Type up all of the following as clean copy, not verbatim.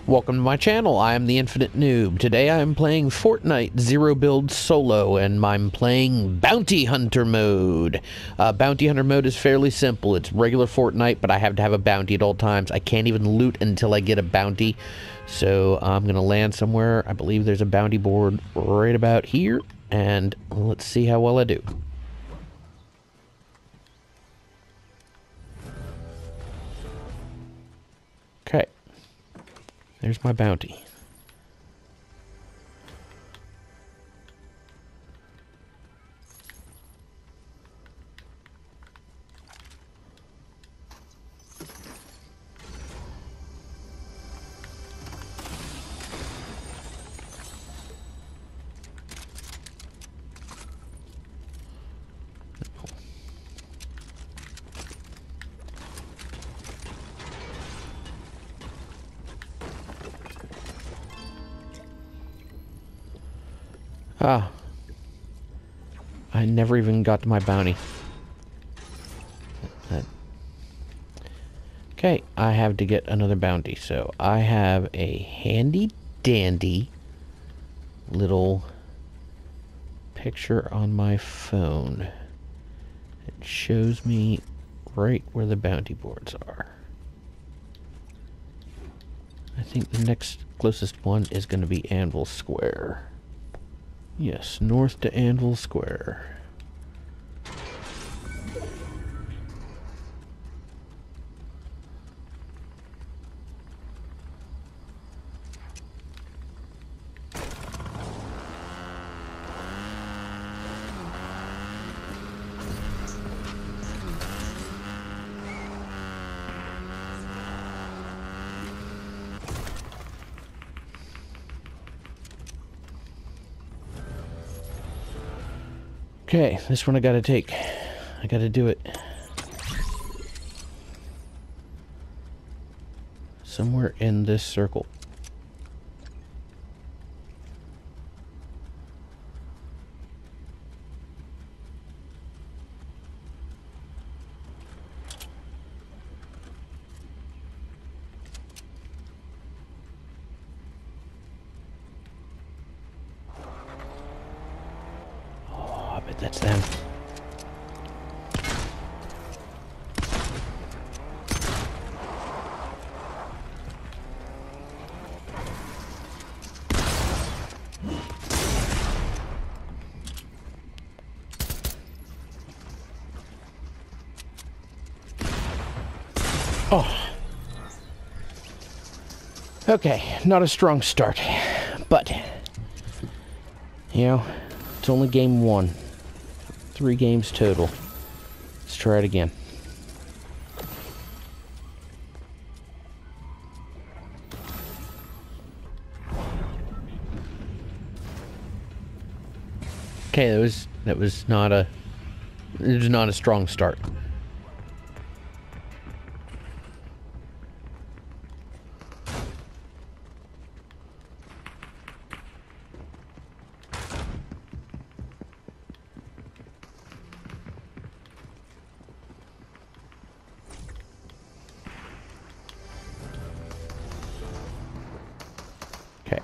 Welcome to my channel. I am the Infinite Noob. Today I am playing Fortnite Zero Build Solo, and I'm playing Bounty Hunter mode. Bounty Hunter mode is fairly simple. It's regular Fortnite, but I have to have a bounty at all times. I can't even loot until I get a bounty. So I'm going to land somewhere. I believe there's a bounty board right about here, and let's see how well I do. Okay. There's my bounty. Ah. I never even got to my bounty. Okay, I have to get another bounty. So I have a handy dandy little picture on my phone. It shows me right where the bounty boards are. I think the next closest one is going to be Anvil Square. Yes, north to Anvil Square. Okay, this one I gotta take. I gotta do it. Somewhere in this circle. That's them. Oh. Okay, not a strong start, but, you know, it's only game one. 3 games total. Let's try it again. Okay, that was not a strong start. Okay.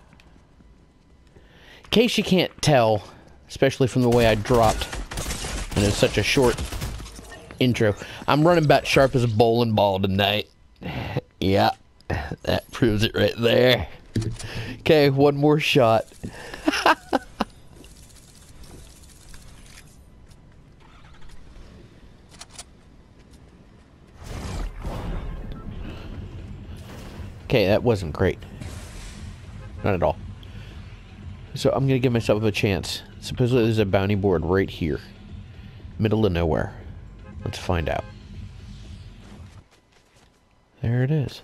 In case you can't tell, especially from the way I dropped And it's such a short intro. I'm running about sharp as a bowling ball tonight. Yeah, that proves it right there. Okay, one more shot. Okay, that wasn't great. Not at all. So I'm gonna give myself a chance. Supposedly there's a bounty board right here. Middle of nowhere. Let's find out. There it is.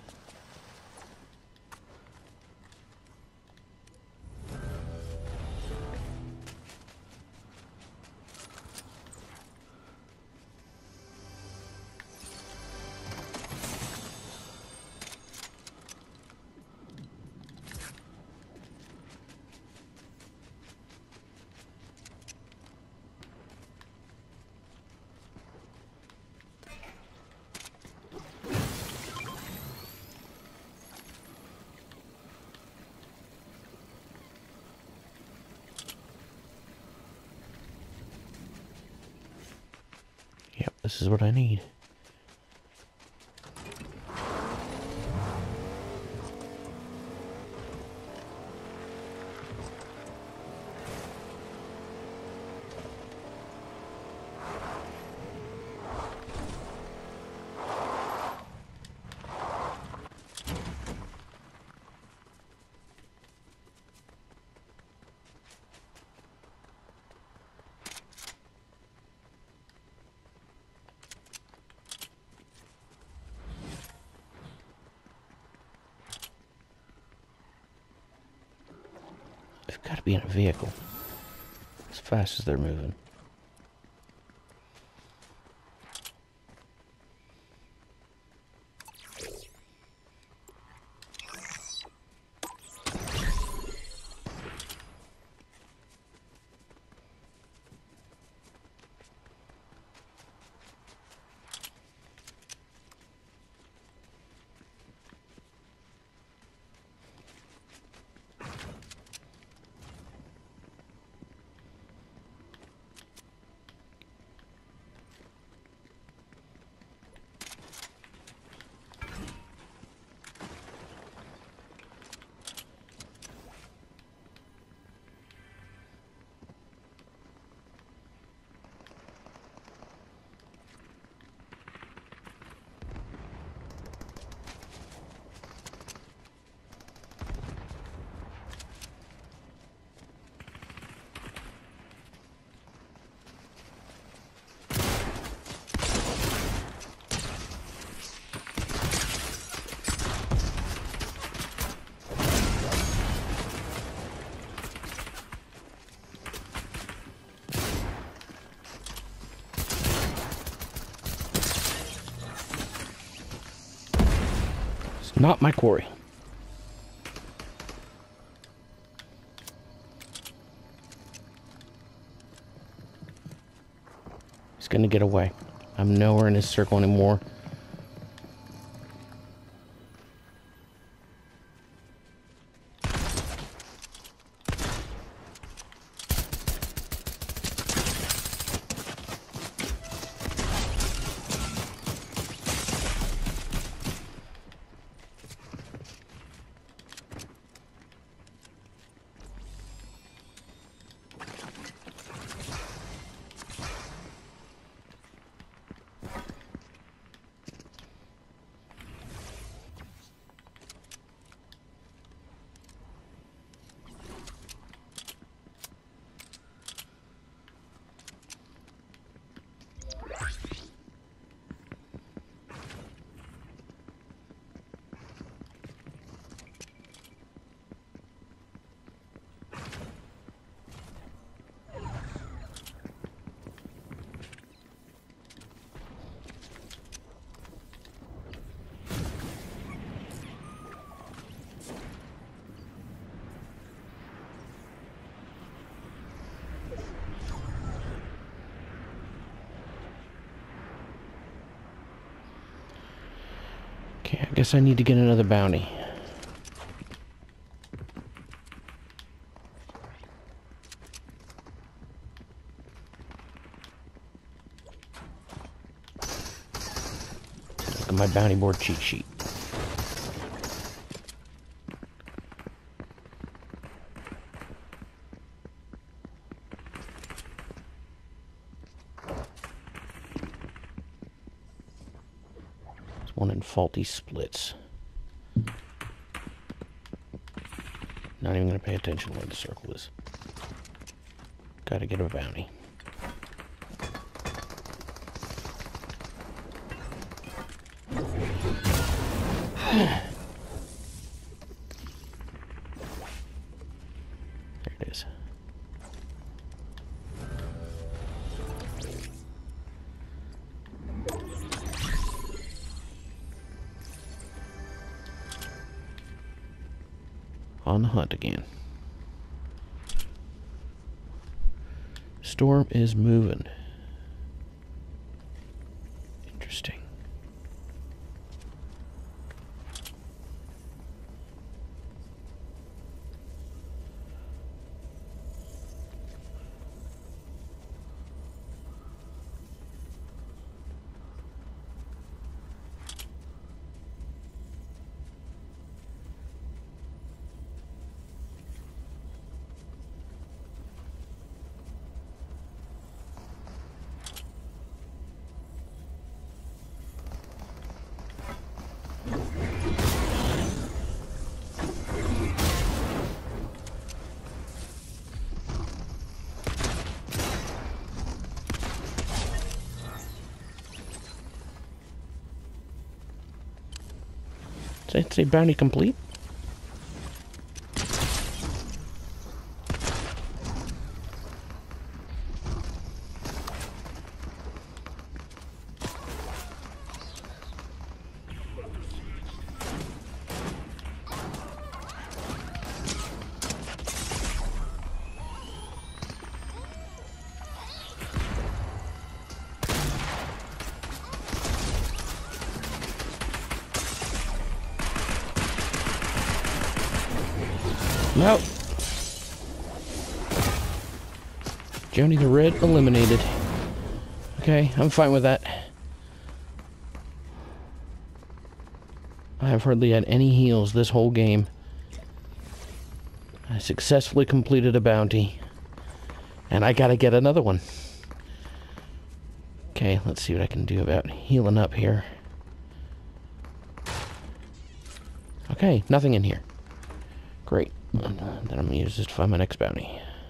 Yep, this is what I need. They've got to be in a vehicle. As fast as they're moving. Not my quarry. He's gonna get away. I'm nowhere in his circle anymore. Okay, I guess I need to get another bounty. Look at my bounty board cheat sheet. There's one in faulty splits. Not even going to pay attention where the circle is. Gotta get a bounty. There it is. On the hunt again. Storm is moving. Interesting. Does that say bounty complete? Nope. Johnny the Red eliminated. Okay, I'm fine with that. I have hardly had any heals this whole game. I successfully completed a bounty. And I gotta get another one. Okay, let's see what I can do about healing up here. Okay, nothing in here. Great. And, then I'm going to use this to find my next bounty.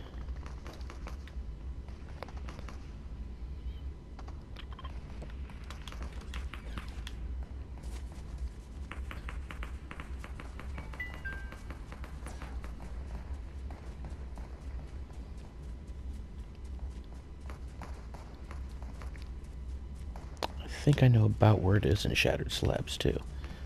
I think I know about where it is in Shattered Slabs, too.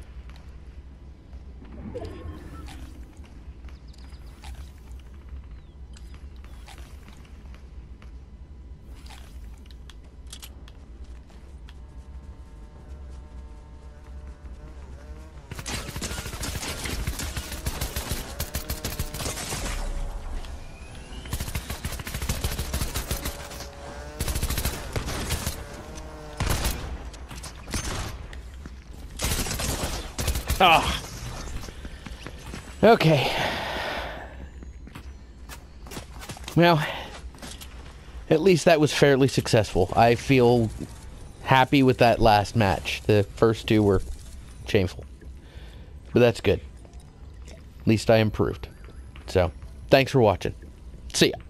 Ah. Okay. Well, at least that was fairly successful. I feel happy with that last match. The first two were shameful. But that's good. At least I improved. So, thanks for watching. See ya.